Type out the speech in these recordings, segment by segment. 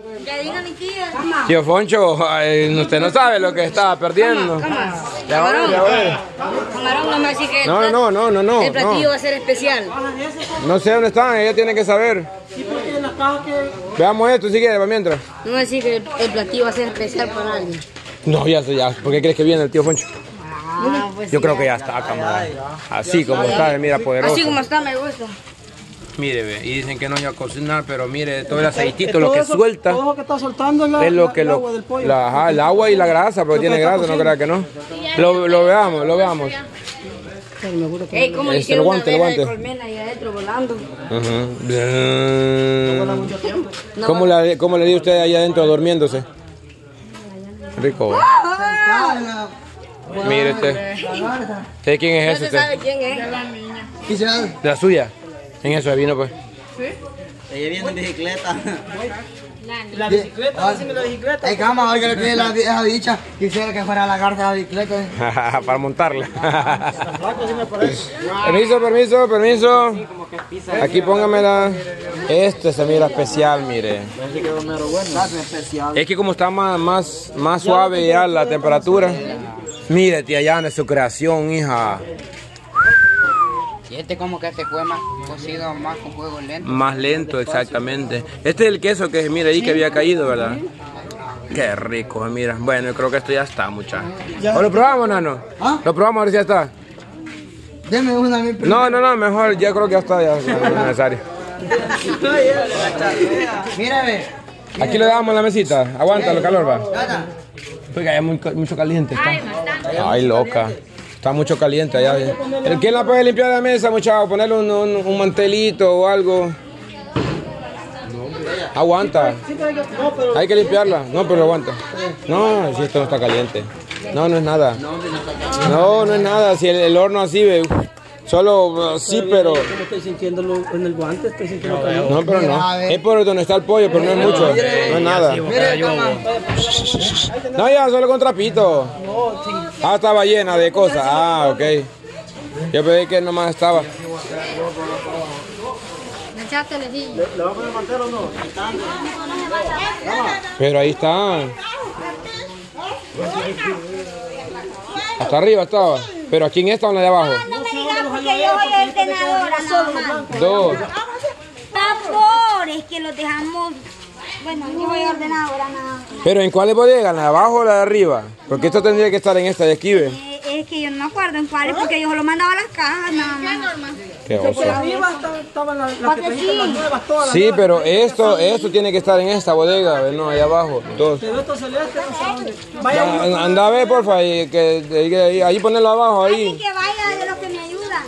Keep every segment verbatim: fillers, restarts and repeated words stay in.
Ya diga mi tía. Tío Foncho, ay, usted no sabe lo que estaba perdiendo. Ya voy, ya voy. Camarón, no me dice que el No, plat- no, no, no, no. el platillo no. va a ser especial. No sé dónde están, ella tiene que saber. Sí, porque en la caja que... Veamos esto si quiere, para mientras. No me dice que el, el platillo va a ser especial para alguien. No, ya sé, ya. ¿Por qué crees que viene el tío Foncho? Ah, pues Yo sí, creo que ya está, camarada. Así como está, mira, poderoso. Así como está, me gusta. Mire, ve, y dicen que no iba a cocinar, pero mire, todo el aceitito, Todo lo que eso- suelta, Todo lo que está soltando es la, es lo la- que el lo, agua del pollo. la, ajá, el agua y la grasa, pero Lo tiene que está grasa, no cociendo. crea que no. Lo, lo veamos, lo veamos. Ey, ¿cómo le Este, hicieron el guante, una el vela de guante. colmena ahí adentro volando? Ajá. Lleva mucho tiempo. ¿Cómo le, cómo le dio usted ahí adentro durmiéndose? Rico. ¿Va? Mire usted. ¿Usted quién es No ese se sabe usted? quién es. ¿De la suya? En eso vino pues. Ella viene en bicicleta. La bicicleta, decime la bicicleta. Ay, cama, oiga lo que es la vieja bicha. Quisiera que fuera la carta de la bicicleta. Para montarla. Flaco, sí me parece. Permiso, permiso, permiso. Aquí póngamela. Este se mira especial, mire. Plato especial. Es que como está más, más, más suave ya la temperatura. Mire, tía Yana, es su creación, hija. Y este como que se fue más cocido, más con fuego lento. Más lento, exactamente. Este es el queso que mira ahí que había caído, ¿verdad? Qué rico, mira. Bueno, yo creo que esto ya está, muchachos. ¿O lo probamos, nano? ¿Ah? Lo probamos a ver si ya está. Deme una a mí primero. No, no, no, mejor, ya creo que ya está, ya no es necesario. Mira, ve. Aquí le damos la mesita. Aguanta el calor, va. Gata. Oiga, ya muy, mucho caliente está. Ay, loca. Está mucho caliente allá. ¿El quién la puede limpiar la mesa, muchachos? Ponerle un, un, un mantelito o algo. Aguanta. Hay que limpiarla. No, pero aguanta. No, si esto no está caliente. No, no es nada. No, no es nada. Si el, el horno así, ve. Solo sí, pero. Como estoy sintiendo en el guante, estoy sintiendo calor. No, pero no. Es por donde está el pollo, pero no es mucho. No es nada. Mire, cama. No, ya, solo con trapito. Ah, estaba llena de cosas. Ah, ok. Yo pensé que nomás estaba. ¿Me echaste lejillo? ¿Le va a poner mantel o no? Pero ahí está. Hasta arriba estaba. Pero aquí en esta o en la de abajo. No me digas porque yo soy ordenadora nada más. Dos. Favores que los dejamos. Bueno, yo voy ordenadora nada más. Pero ¿en cuál bodega? ¿En la de abajo o la de arriba? Porque esto tendría que estar en esta de aquí, ¿ve? Eh, es que yo no me acuerdo en cuáles porque yo solo mandaba las cajas nada más. Qué Por oso. arriba está- estaban las, las Porque pequeñitas, sí. las nuevas, todas las Sí, nuevas. pero esto, esto tiene que estar en esta bodega, ¿ve? No, ahí abajo. Dos. Pero estos celestes no sé dónde. Vaya uno. Ya, anda a ver, porfa, y que, que- ahí, ahí ponerlo abajo, Así ahí. que vaya de los que me ayudan.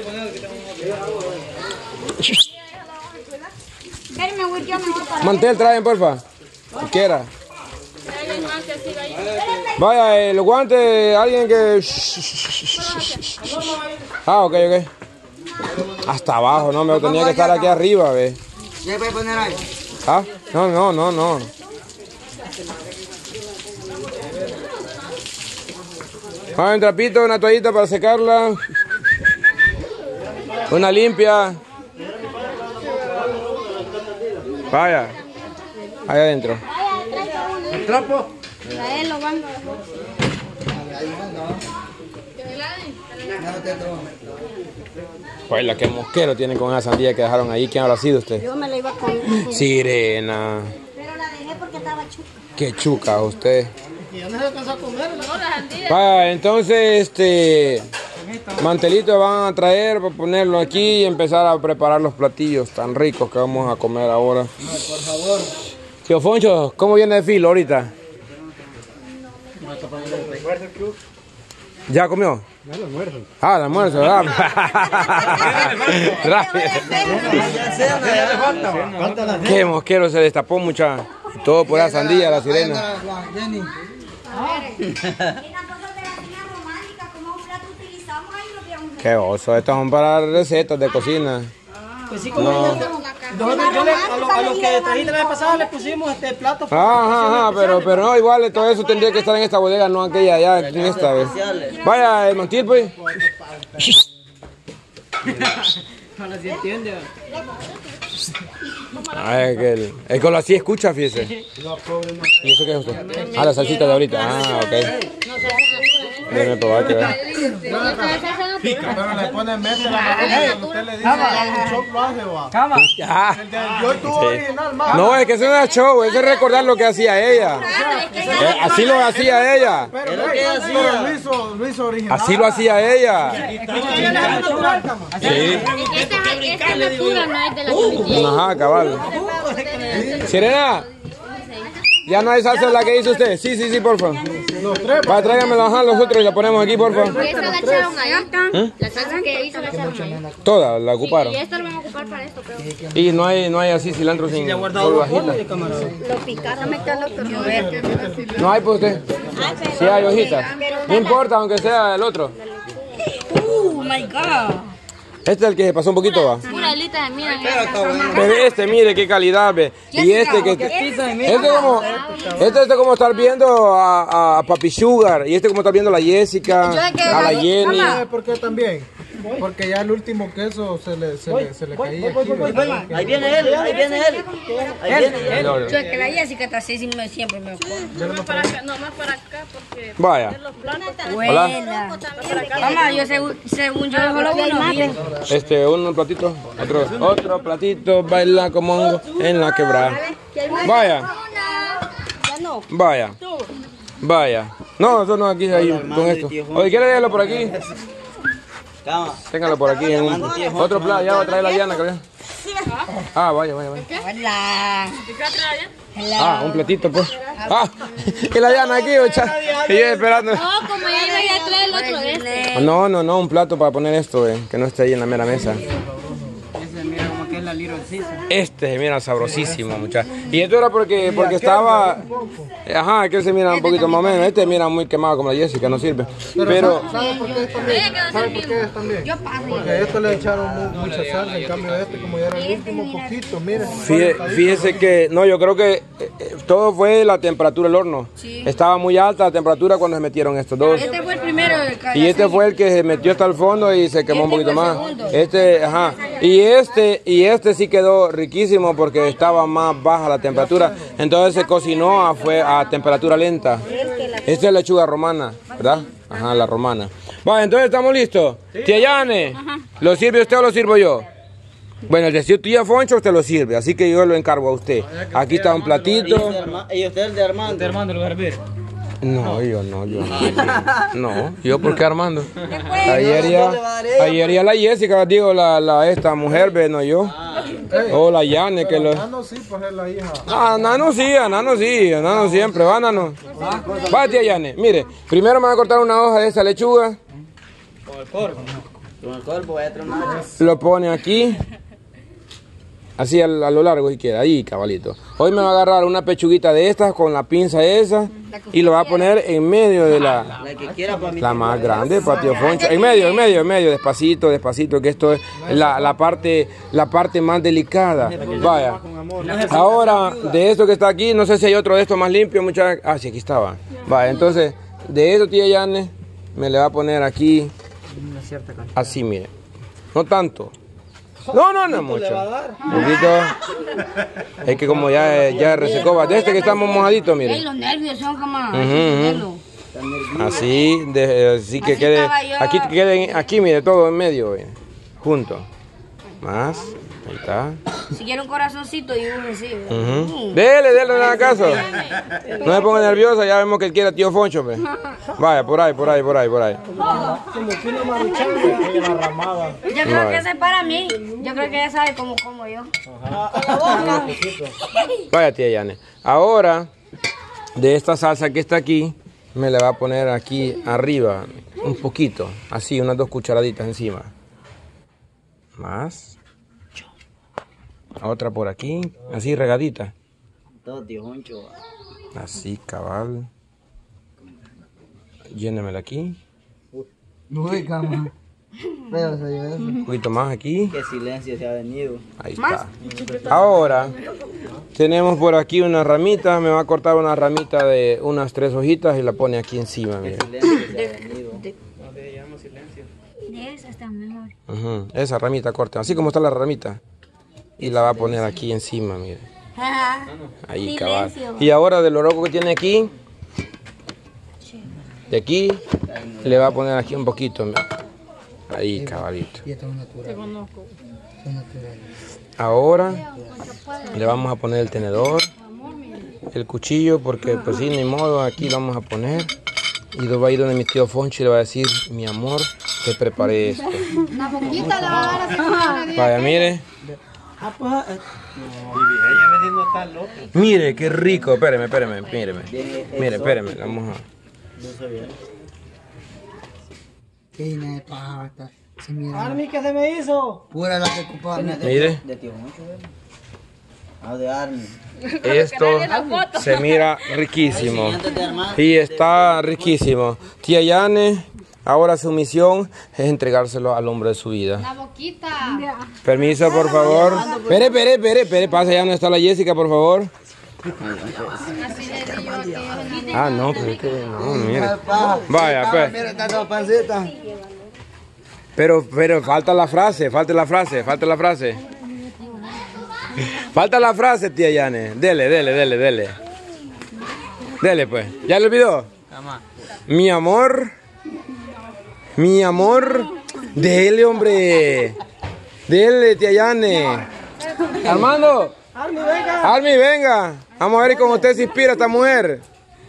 Espérenme, voy yo mejor para Mantel traen, porfa. Quiera. Vaya, el guante, alguien que... Ah, ok, ok. Hasta abajo, no, me tenía que estar aquí arriba, ve. ¿Ya puede poner ahí? Ah, no, no, no, no. Ah, un trapito, una toallita para secarla. Una limpia. Vaya. Ahí adentro. ¿El trapo? Traerlo, van. Pues la que mosquero tienen con esa sandía que dejaron ahí. ¿Quién habrá sido usted? Yo me la iba a comer. Sirena. Pero la dejé porque estaba chuca. Qué chuca usted. Y ya no se alcanzó a comer, ¿no? Vaya, entonces este mantelito van a traer para ponerlo aquí y empezar a preparar los platillos tan ricos que vamos a comer ahora. Por favor. Tío Foncho, ¿cómo viene de filo ahorita? ¿Ya comió? Ah, el almuerzo, ¿verdad? Rápido. Qué mosquero se destapó, mucha. Todo por la sandía, la sirena. Jenny. Y las cosas de la cocina romántica, como un plato utilizamos ahí lo que un Qué oso, estas son para recetas de cocina. Pues sí, como ella- nosotros, yo le- a, lo- a los que trajiste la vez pasada le pusimos este plato. Ajá, ajá, pero, pero no, igual todo eso tendría que estar en esta bodega, no aquella allá, en esta vez. Vaya, el mantil, pues. Ahora sí entiende. Ah, es que, el, es que lo así escucha, fíjese. ¿Y eso qué es usted? Ah, la salsita de ahorita. Ah, ok. Déjeme probar que vea. Pero le ponen mesa la usted le dice el show lo hace, va. Ah, Yo estuve original, más. no, es que eso no es show, eso es recordar lo que hacía ella. Eh, así lo hacía ella. Pero lo hizo, lo hizo original. Así lo hacía ella. Sí. Esta es la pura, no es de la que Ajá, cabal. Sirena, ya no hay salsa la que hizo usted. Sí, sí, sí, por favor. Va, tráigamelo, ajá, los otros y la ponemos aquí, por favor. esta la echaron allá. La salsa que hizo la echaron allá. Toda la ocuparon. Y esta lo van a ocupar para esto, creo. Y no hay, no hay así cilantro sin solo hojita. Lo picaron, me está loco. No hay pues usted. Sí hay hojitas. No importa, aunque sea el otro. Oh my God. Este es el que se pasó un poquito, va. Pura alita de miel. Pero este, mire qué calidad, ve. Y este que... Este es como, este es como estar viendo a, a Papi Sugar. Y este como estar viendo a la Jessica, a la Jenny. ¿Sabe por qué también? Porque ya el último queso se le, se le, se le caía aquí. Ahí viene él, ahí viene él. Ahí viene él. No, no. Yo es que la Jessica está así siempre me acuerdo. No más para acá, no más para acá porque Vaya. los platos Buena. Mamá, yo según, según yo solo uno bien. Este, un platito, otro, otro platito, baila como hongo en la quebrada. Vaya. Vaya. Vaya. No, eso no aquí, ahí, con esto. Oye, ¿quiere dejarlo por aquí? Téngalo por aquí en un, otro plato, ya va a traer la Diana, creo. Ah, vaya, vaya, vaya. Hola. Ah, un platito, pues. Ah, y la Diana aquí, ocha. Y yo esperando. No, como ya iba a traer el otro de este. No, no, no, un plato para poner esto, eh, que no esté ahí en la mera mesa. Ese mira como que es la Little Caesar. Este, mira, sabrosísimo, muchachos. Y esto era porque, porque estaba... Ajá, que se mira un poquito más o menos. Este mira muy quemado como la Jessica, no sirve. Pero... ¿Sabe por qué es también? ¿Sabe por qué es también? Porque a esto le echaron mu- mucha salsa, en cambio a este como ya era el último poquito, miren. Fíjese, fíjese que, no, yo creo que eh, eh, todo fue la temperatura del horno. Estaba muy alta la temperatura cuando se metieron estos dos. Este fue el primero del canal. Y este fue el que se metió hasta el fondo y se quemó un poquito más. Este, ajá. Y este, y este sí quedó riquísimo porque estaba más baja la temperatura. Entonces se cocinó a, fue a temperatura lenta. Esta es lechuga romana, ¿verdad? Ajá, la romana. Vale, entonces estamos listos. Tía Yane, ¿lo sirve usted o lo sirvo yo? Bueno, el de tía Foncho usted lo sirve, así que yo lo encargo a usted. Aquí está un platito. Y usted el de Armando. De Armando, el barbero. No, yo no, yo no. No, yo porque Armando. Ayer ya, ayer ya la Jessica, digo, la, la esta mujer, ve, no yo. O la Yane, que lo... Nano sí, pues es la hija. Ah, Nano sí, a Nano sí, a Nano siempre, va Nano. Va, tía Yane, mire, primero me va a cortar una hoja de esa lechuga. Con el corvo. Con el corvo voy a traer una. Lo pone aquí. Así a, a lo largo si quiere, ahí cabalito. Hoy me va a agarrar una pechuguita de estas con la pinza esa y lo va a poner en medio de la, La que quiera para mí. la más grande, para tío Foncho. En medio, en medio, en medio, despacito, despacito, que esto es la, la parte, la parte más delicada. Vaya. Ahora, de esto que está aquí, no sé si hay otro de estos más limpio, muchachos. Ah, sí, aquí estaba. Vaya, entonces, de esto, tía Yane, me le va a poner aquí, así, mire. No tanto. No, no, no mucho. Un poquito. Es que como ya, ya resecó, de este que estamos mojaditos, mire. Los nervios son como... Ujú, ujú. Así, de, así que Así quede, estaba yo. aquí queden, aquí mire, todo en medio, ve, junto. Más, ahí está. Si quiere un corazoncito, dibuje así. Ujú. Dele, dele, no haga caso. No se ponga nerviosa, ya vemos que él quiere a tío Foncho, ve. Vaya, por ahí, por ahí, por ahí, por ahí. Como que una maruchana y una ramada. Yo creo que ese es para mí. Yo creo que ella sabe cómo como yo. Vaya, tía Yane. Ahora, de esta salsa que está aquí, me la va a poner aquí arriba, un poquito, así, unas dos cucharaditas encima. Más. Otra por aquí, así regadita. Todo tío Honcho. Así, cabal. Llénemela aquí. Uy, cama. Feo se lleva eso. Un poquito más aquí. Qué silencio se ha venido. Ahí está. Ahora, tenemos por aquí una ramita. Me va a cortar una ramita de unas tres hojitas y la pone aquí encima, mire. Silencio se ha venido. De esa está mejor. Ujú, esa ramita corta, así como está la ramita. y la va a poner aquí encima, mire. Ajá. Ahí, cabal. Silencio. Y ahora de lo loco que tiene aquí, de aquí, le va a poner aquí un poquito, mire. Ahí, cabalito. Y esto es natural. Son naturales. Ahora le vamos a poner el tenedor, el cuchillo, porque pues sí, ni modo, aquí lo vamos a poner. Y lo va a ir donde mi tío Foncho y le va a decir, mi amor, te preparé esto. Una boquita le va a dar a su Vaya, mire. Mire, qué rico. Espéreme, espéreme, míreme. Mire, espéreme, vamos a... Qué llena de paja esta. Se mira. Army, ¿qué se me hizo? Pura la que ocupaba. Mire. De tío mucho, Ah, de Army. Esto se mira riquísimo. Y está riquísimo. Tía Yane, ahora su misión es entregárselo al hombre de su vida. La boquita. Permiso, por favor. Espere, espere, espere, espere. Pasa ya donde está la Jessica, por favor. Así le digo a que Ah, no, pero es que no, mire. Vaya, pues. Mira, está toda panceta. Pero, pero falta la frase, falta la frase, falta la frase. Falta la frase, tía Yane. Dele, dele, dele, dele. Dele, pues. ¿Ya le olvidó? Mi amor. Mi amor. Dele, hombre. Dele, tía Yane. Armando. Army, venga. Army, venga. Vamos a ver cómo usted se inspira esta mujer.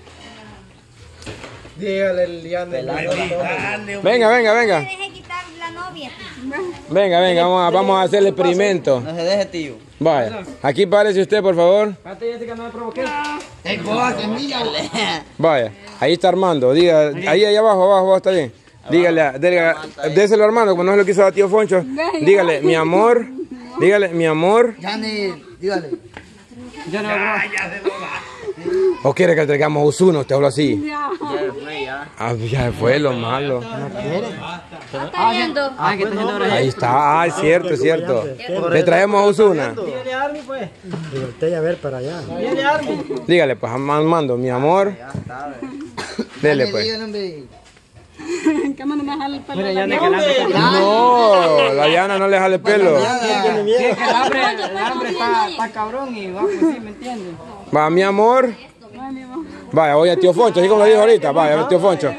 Dígale el Liane. Venga, venga, venga. Deje quitar la novia. Venga, venga, vamos a, vamos a hacer el experimento. No se deje, tío. Vaya. Aquí párese usted, por favor. Espérate, Jessica, no me provoqué. El boa, que mira. Vaya, ahí está Armando, diga, ahí, ahí abajo, abajo, abajo, está bien. Dígale, a- dígale, déselo a Armando, como no se lo quiso a tío Foncho. Dígale, mi amor, dígale, mi amor. Yane, dígale. Ya no, ¿O quiere que le traigamos Ozuna? Usted habla así. Ya fue, ya. Ah, ya fue lo malo. está viendo. Ah, que te siento ahora. Ahí está, ah, es cierto, es cierto. Le traemos a Ozuna. Dígale Army, pues. Usted ya ver para allá. Dígale Army. Dígale, pues, a Armando, mi amor. Dele, Yane, pues. dígale, hombre. Que me no me jale el pelo. Mira, ya me calambre. No, la Yana no le jale pelo. Nada. El hambre, el hambre está, está cabrón y va, pues sí, ¿me entiendes? Va, mi amor. Vaya, oye, tío Foncho, así como lo dijo ahorita. Vaya, tío Foncho.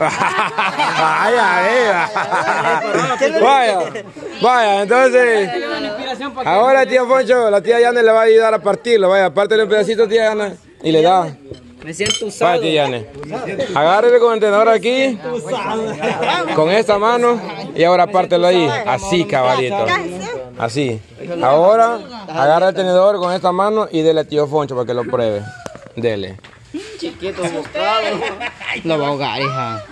Vaya, vaya. Vaya, vaya, entonces. Ahora, tío Foncho, la tía Yana le va a ayudar a partirlo. Vaya, apártele un pedacito, tía Yana. Y le da. Me siento usado. Vaya, tía Yana. Agárrele con el tenedor aquí. Con esta mano. Y ahora apártelo ahí. Así, cabalito. Así. Ahora, agarra el tenedor con esta mano y dele a tío Foncho para que lo pruebe. Dele. Chiquito bocado. Lo va a ahogar, hija.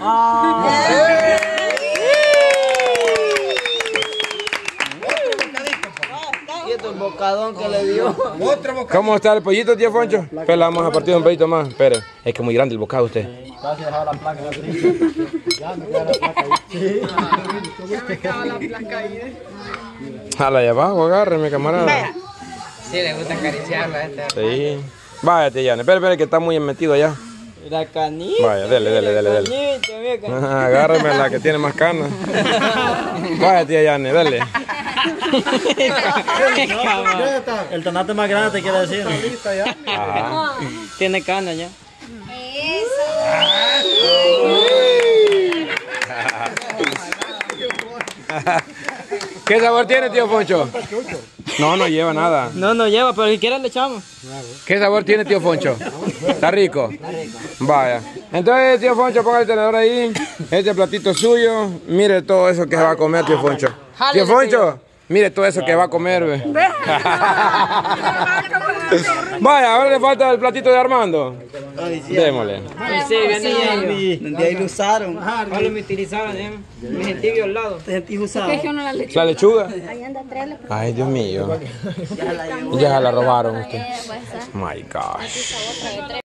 Quieto el bocadón que le dio. ¿Cómo está el pollito, tío Foncho? Pues le vamos a partir un pedito más. Espere, es que es muy grande el bocado usted. Jala allá abajo, agárreme, camarada. Sí, le gusta acariciarla a este. Sí. Vaya, tía Yana. Espera, espera, que está muy metido allá. La canita. Vaya, dele, dele, dele, dele. Ajá, agárreme la que tiene más canas. Vaya, tía Yana, dale. El tonate más grande te quiere decir. Ajá. Tiene cana ya. ¿Qué sabor tiene, tío Foncho? No, no lleva nada. No, no lleva, pero si quieres le echamos. ¿Qué sabor tiene, tío Foncho? ¿Está rico? Vaya. Entonces, tío Foncho, ponga el tenedor ahí. Este platito es suyo. Mire todo eso que se va a comer, tío Foncho. Tío Foncho, mire todo eso que va a comer, ve. Vaya, ahora le falta el platito de Armando. Démosle. Sí, viene De ahí lo usaron. Solo me utilizaron, ¿eh? Me sentí violado. Te sentí usado. Que yo no la leche. ¿La lechuga? Ahí anda tres. Ay, Dios mío. Ya la robaron usted. My God.